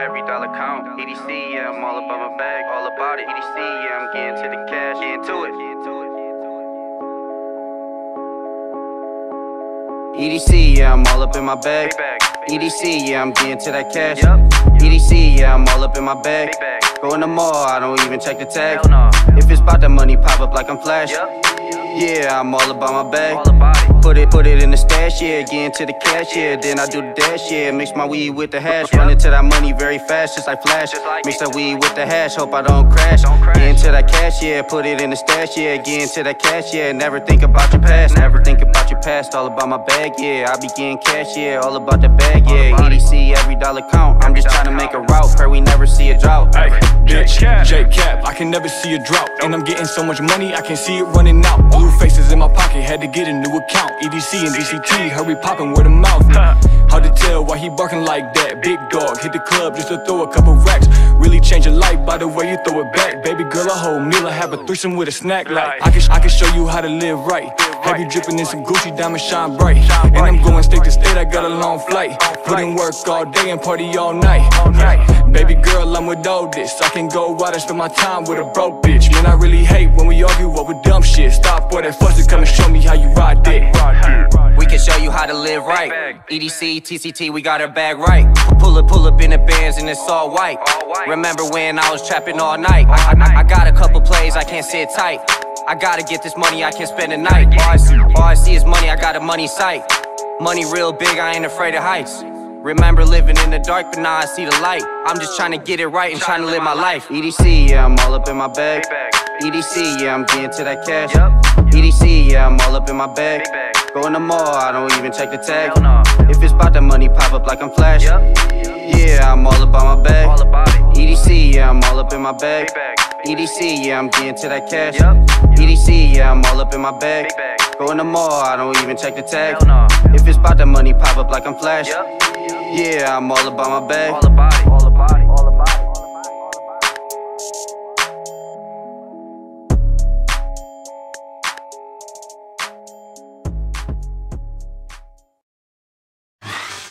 every dollar count. EDC, yeah, I'm all about my bag, all about it. EDC, yeah, I'm getting to the cash, getting to it. EDC, yeah, I'm all up in my bag. EDC, yeah, I'm getting to that cash. EDC, yeah, I'm all up in my bag. Go in the mall, I don't even check the tag. If it's about the money, pop up like I'm Flash. Yeah, I'm all about my bag. Put it in the stash, yeah, get into the cash, yeah. Then I do the dash, yeah, mix my weed with the hash. Run into that money very fast, just like Flash. Mix that weed with the hash, hope I don't crash. Get into that cash, yeah, put it in the stash, yeah. Get into that cash, yeah, never think about your past. Never think about your past, all about my bag, yeah. I be getting cash, yeah, all about the bag, yeah. EDC, every dollar count, I'm just trying to make a route. Pray we never see a drought. Hey, bitch, J-Kap, I can never see a drought. And I'm getting so much money, I can see it running out. Blue faces in my pocket, had to get a new account. EDC and DCT, hurry poppin' word of mouth. Hard to tell why he barking like that. Big dog, hit the club just to throw a couple racks. Really change your life by the way you throw it back. Baby girl, a whole meal, I have a threesome with a snack like I can show you how to live right. Have you dripping in some Gucci, diamonds shine bright. And I'm going state to state, I got a long flight. Put in work all day and party all night. Baby girl, I'm with all this. I can go out and spend my time with a broke bitch. Man, I really hate when we argue over dumb shit. Stop all that fuss and come and show me how you ride dick. We can show you how to live right. EDC, TCT, we got our bag right. Pull up in the bands and it's all white. Remember when I was trapping all night? I got a couple plays, I can't sit tight. I gotta get this money, I can't spend the night. All I see is money, I got a money sight. Money real big, I ain't afraid of heights. Remember living in the dark, but now I see the light. I'm just trying to get it right and trying to live my life. EDC, yeah, I'm all up in my bag. EDC, yeah, I'm getting to that cash. EDC, yeah, I'm all up in my bag. Go in the mall, I don't even check the tag. If it's about the money, pop up like I'm Flash. Yeah, I'm all about my bag. EDC, yeah, I'm all up in my bag. EDC, yeah, I'm getting to that cash. EDC, yeah, I'm all up in my bag. Go in the mall, I don't even check the tag. If it's about the money, pop up like I'm Flash. Yeah, I'm all about my bag.